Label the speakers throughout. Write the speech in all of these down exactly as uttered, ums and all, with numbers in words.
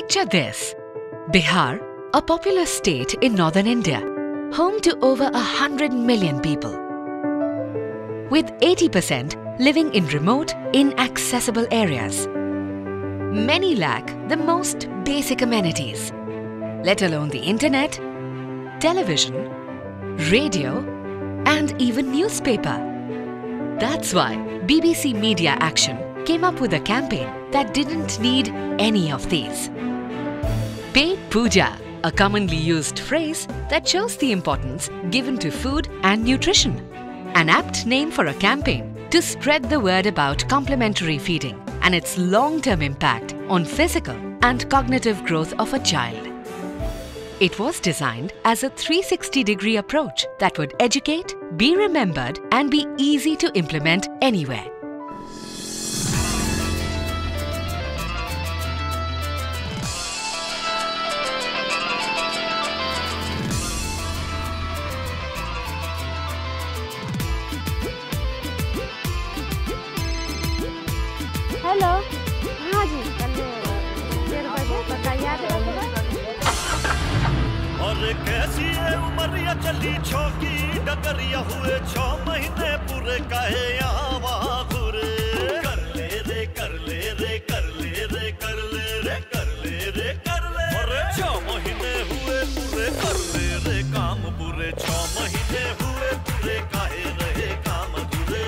Speaker 1: Picture this. Bihar, a populous state in northern India, home to over a hundred million people, with eighty percent living in remote, inaccessible areas. Many lack the most basic amenities, let alone the internet, television, radio, and even newspaper. That's why B B C Media Action came up with a campaign that didn't need any of these. Pet Puja, a commonly used phrase that shows the importance given to food and nutrition. An apt name for a campaign to spread the word about complementary feeding and its long-term impact on physical and cognitive growth of a child. It was designed as a three sixty degree approach that would educate, be remembered, and be easy to implement anywhere.
Speaker 2: Hello, हाँ जी, कल डेढ़ बजे बताइए
Speaker 3: और कैसी है उमरिया चली छोकी डगरिया हुए छो महीने पूरे काहे यहाँ वहाँ घूरे कर ले रे कर ले रे कर ले रे कर ले रे कर ले रे कर ले अरे छो महीने हुए पूरे कर ले रे काम पूरे छो महीने हुए पूरे काहे रहे काम अधूरे।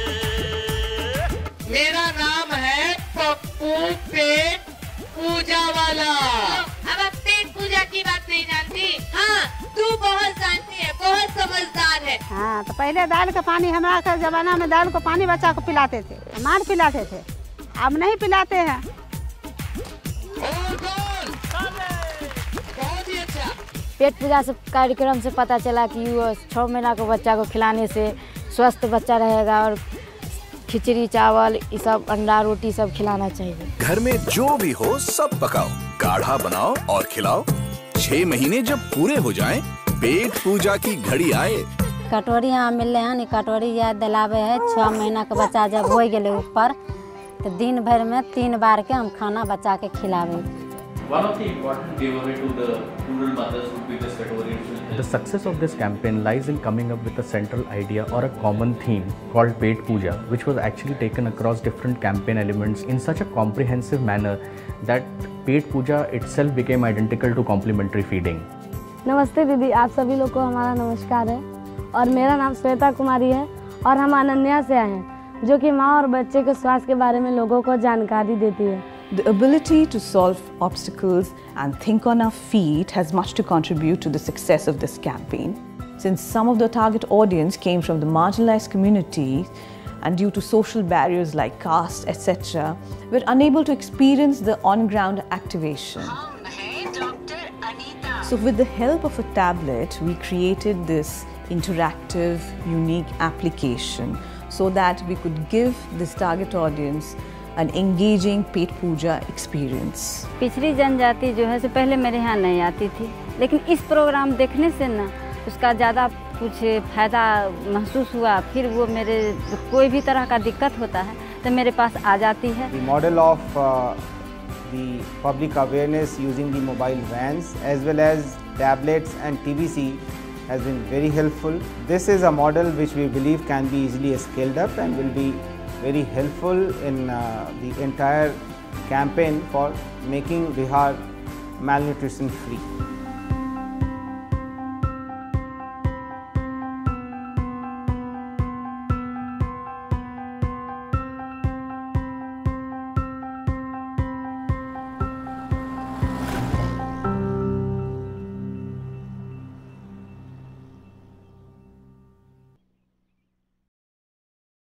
Speaker 4: मेरा नाम है पप्पू पेट पूजा वाला।
Speaker 5: अब आप पेट पूजा की बात नहीं जानती? हाँ, तू बहुत जानती है, बहुत समझदार है।
Speaker 2: हाँ, तो पहले दाल का पानी हमारा के जमाना में दाल को पानी बच्चा को पिलाते थे, मार पिलाते थे, अब नहीं पिलाते हैं।
Speaker 4: बहुत ही अच्छा।
Speaker 6: पेट पूजा से कार्यक्रम से पता चला कि वो छः महीना को बच्चा को खिलाने से स्वस्थ बच्चा रहेगा और खिचड़ी चावल ये सब अंडा रोटी सब खिलाना चाहिए।
Speaker 7: घर में जो भी हो सब पकाओ, गाढ़ा बनाओ और खिलाओ। छह महीने जब पूरे हो जाएं, पेट पूजा की घड़ी आए।
Speaker 6: कटोरी यहाँ मिल रहे हैं, कटोरी या दिलावे है। छह महीना का बच्चा जब हो गए ऊपर तो दिन भर में तीन बार के हम खाना बच्चा के खिलावे।
Speaker 8: One of the important giveaway to the rural mothers would be this katory.
Speaker 9: The success of this campaign lies in coming up with a central idea or a common theme called Pet Puja, which was actually taken across different campaign elements in such a comprehensive manner that Pet Puja itself became identical to complementary feeding.
Speaker 10: नमस्ते दीदी, आप सभी लोग को हमारा नमस्कार है और मेरा नाम श्वेता कुमारी है और हम अनन्या से आए हैं, जो कि माँ और बच्चे के स्वास्थ्य के बारे में लोगों को जानकारी देती है।
Speaker 11: The ability to solve obstacles and think on our feet has much to contribute to the success of this campaign. Since some of the target audience came from the marginalized communities and due to social barriers like caste, et cetera, we're unable to experience the on-ground activation. So with the help of a tablet, we created this interactive, unique application so that we could give this target audience an engaging Pet Puja experience.
Speaker 6: पिछड़ी जनजाति जो है से पहले मेरे यहाँ नहीं आती थी, लेकिन इस प्रोग्राम देखने से ना उसका ज़्यादा कुछ फायदा महसूस हुआ। फिर वो मेरे कोई भी तरह का दिक्कत होता है तो मेरे पास आ जाती है।
Speaker 12: The model of uh, the public awareness using the mobile vans as well as tablets and T V C has been very helpful. This is a model which we believe can be easily scaled up and will be very helpful in uh, the entire campaign for making Bihar malnutrition free.